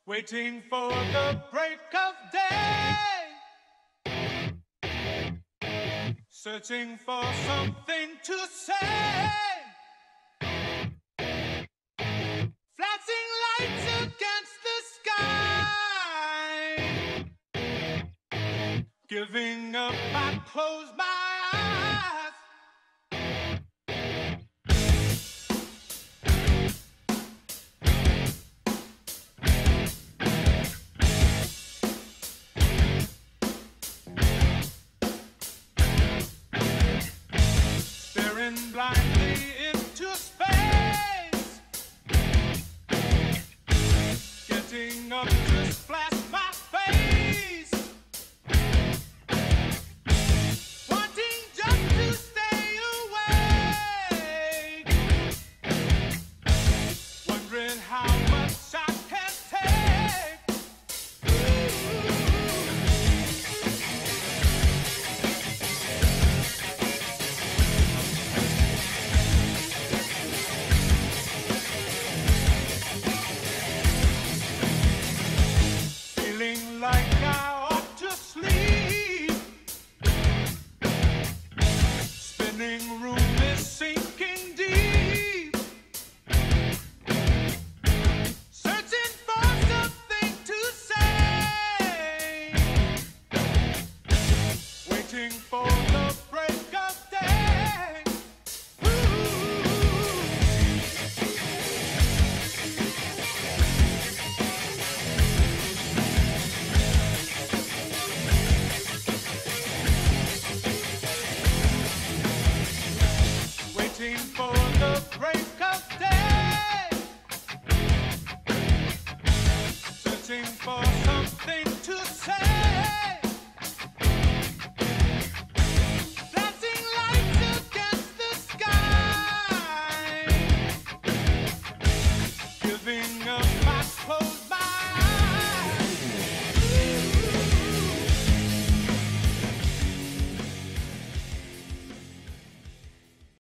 waiting for the break of day, searching for something to say, flashing lights against the sky, giving up, I close my eyes. Blindly into space, getting up to splash my face, wanting just to stay awake, wondering how much I can take. Like I ought to sleep, spinning room is sinking deep, searching for something to say, waiting for the break of day. Waiting for the break